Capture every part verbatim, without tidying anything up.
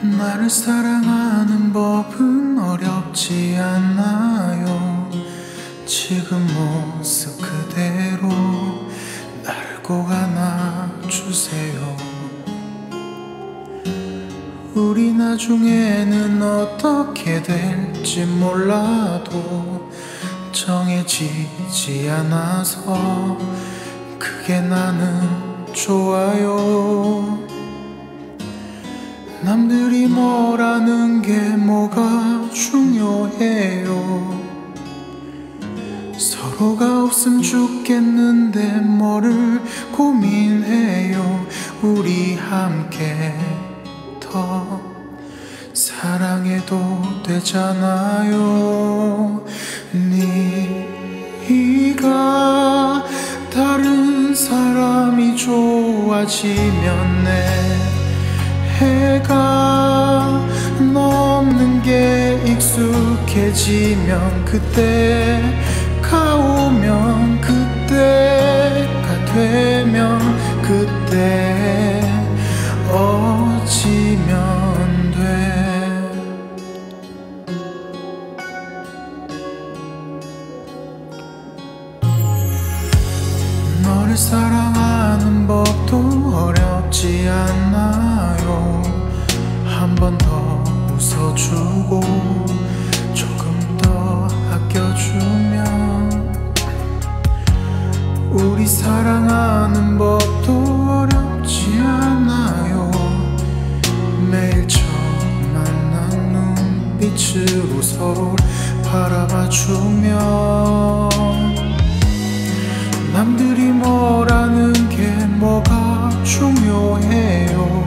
나를 사랑하는 법은 어렵지 않나요? 지금 모습 그대로 나를 꼭 안아주세요. 우리 나중에는 어떻게 될지 몰라도 정해지지 않아서 그게 나는 좋아요. 남들이 뭐라는 게 뭐가 중요해요. 서로가 없음 죽겠는데 뭐를 고민해요. 우리 함께 더 사랑해도 되잖아요. 네가 다른 사람이 좋아지면 내 해가 넘는 게 익숙해지면 그때가 오면 그때가 되면 그때 어찌면 돼. 너를 사랑하는 법도 어렵지 않나요? 한 번 더 웃어주고 조금 더 아껴주면 우리 사랑하는 법도 어렵지 않아요. 매일 처음 만난 눈빛으로 서로 바라봐주면 남들이 뭐라는 게 뭐가 중요해요.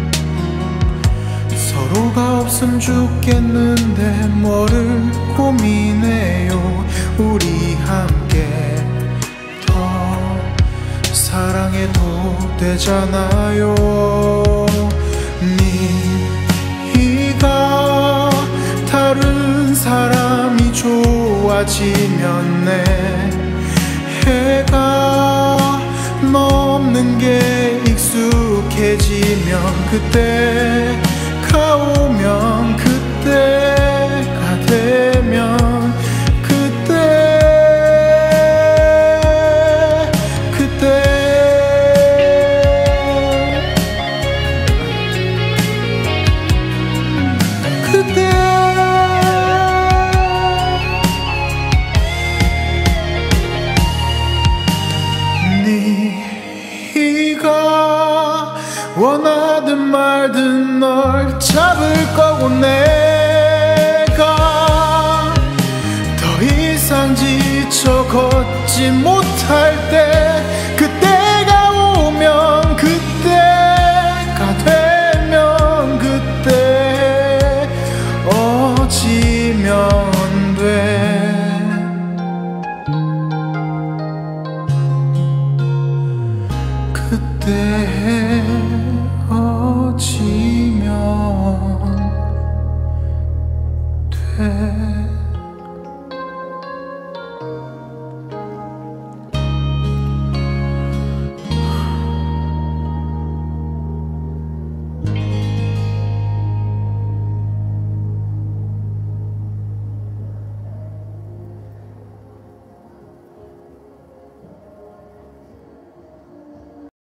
서로가 없음 죽겠는데 뭐를 고민해요. 우리 함께 더 사랑해도 되잖아요. 네가 다른 사람이 좋아지면 내 해가 넘는 게 익숙해지면 그때가 오면 그때가 되면 그때 그때 그때 네가 원하든 말든 널 잡을 거고 내가 더 이상 지쳐 걷지 못할 때